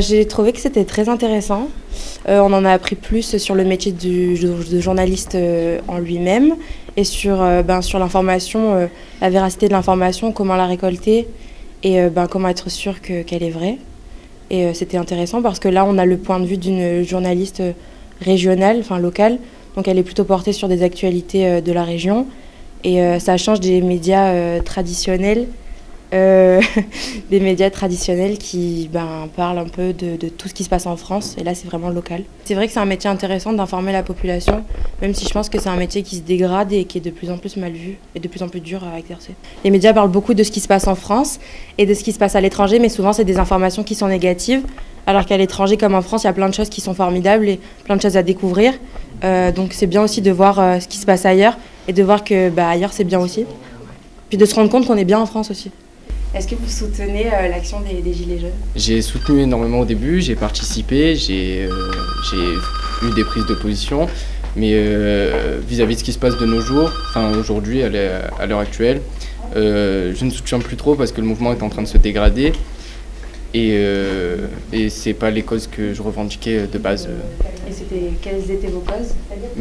J'ai trouvé que c'était très intéressant. On en a appris plus sur le métier de journaliste en lui-même et sur l'information, la véracité de l'information, comment la récolter et comment être sûr qu'elle est vraie. Et c'était intéressant parce que là, on a le point de vue d'une journaliste régionale, enfin locale. Donc elle est plutôt portée sur des actualités de la région. Et ça change des médias traditionnels. Des médias traditionnels qui parlent un peu de tout ce qui se passe en France, et là c'est vraiment local. C'est vrai que c'est un métier intéressant d'informer la population, même si je pense que c'est un métier qui se dégrade et qui est de plus en plus mal vu et de plus en plus dur à exercer. Les médias parlent beaucoup de ce qui se passe en France et de ce qui se passe à l'étranger, mais souvent c'est des informations qui sont négatives, alors qu'à l'étranger comme en France, il y a plein de choses qui sont formidables et plein de choses à découvrir. Donc c'est bien aussi de voir ce qui se passe ailleurs et de voir que ailleurs c'est bien aussi. Puis de se rendre compte qu'on est bien en France aussi. Est-ce que vous soutenez l'action des Gilets jaunes? J'ai soutenu énormément au début, j'ai participé, j'ai eu des prises de position, mais vis-à-vis de ce qui se passe de nos jours, enfin aujourd'hui, à l'heure actuelle, je ne soutiens plus trop parce que le mouvement est en train de se dégrader et c'est pas les causes que je revendiquais de base. Et quelles étaient vos causes?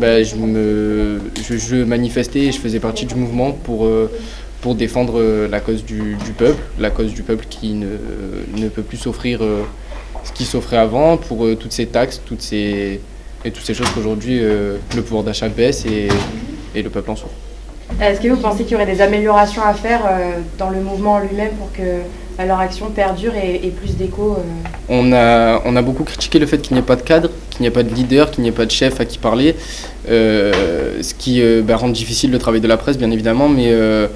Je manifestais et je faisais partie du mouvement pour défendre la cause du peuple qui ne peut plus s'offrir ce qui s'offrait avant, pour toutes ces taxes, toutes ces choses qu'aujourd'hui le pouvoir d'achat baisse et le peuple en souffre. Est-ce que vous pensez qu'il y aurait des améliorations à faire dans le mouvement en lui-même pour que leur action perdure et plus d'écho On a beaucoup critiqué le fait qu'il n'y ait pas de cadre, qu'il n'y ait pas de leader, qu'il n'y ait pas de chef à qui parler, ce qui rend difficile le travail de la presse bien évidemment, mais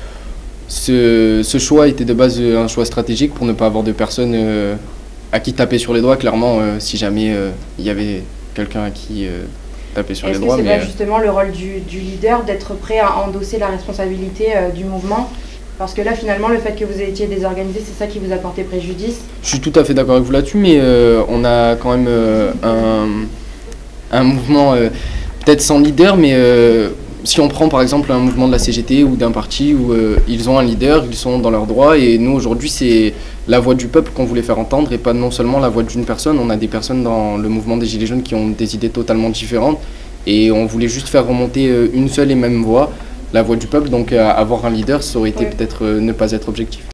ce choix était de base un choix stratégique pour ne pas avoir de personnes à qui taper sur les doigts, clairement, si jamais il y avait quelqu'un à qui taper sur les doigts. Est-ce que c'est pas justement le rôle du leader d'être prêt à endosser la responsabilité du mouvement? Parce que là, finalement, le fait que vous étiez désorganisé, c'est ça qui vous a porté préjudice? Je suis tout à fait d'accord avec vous là-dessus, mais on a quand même un mouvement peut-être sans leader, mais si on prend par exemple un mouvement de la CGT ou d'un parti où ils ont un leader, ils sont dans leurs droits, et nous aujourd'hui c'est la voix du peuple qu'on voulait faire entendre et pas non seulement la voix d'une personne. On a des personnes dans le mouvement des Gilets jaunes qui ont des idées totalement différentes et on voulait juste faire remonter une seule et même voix, la voix du peuple, donc avoir un leader ça aurait été peut-être ne pas être objectif.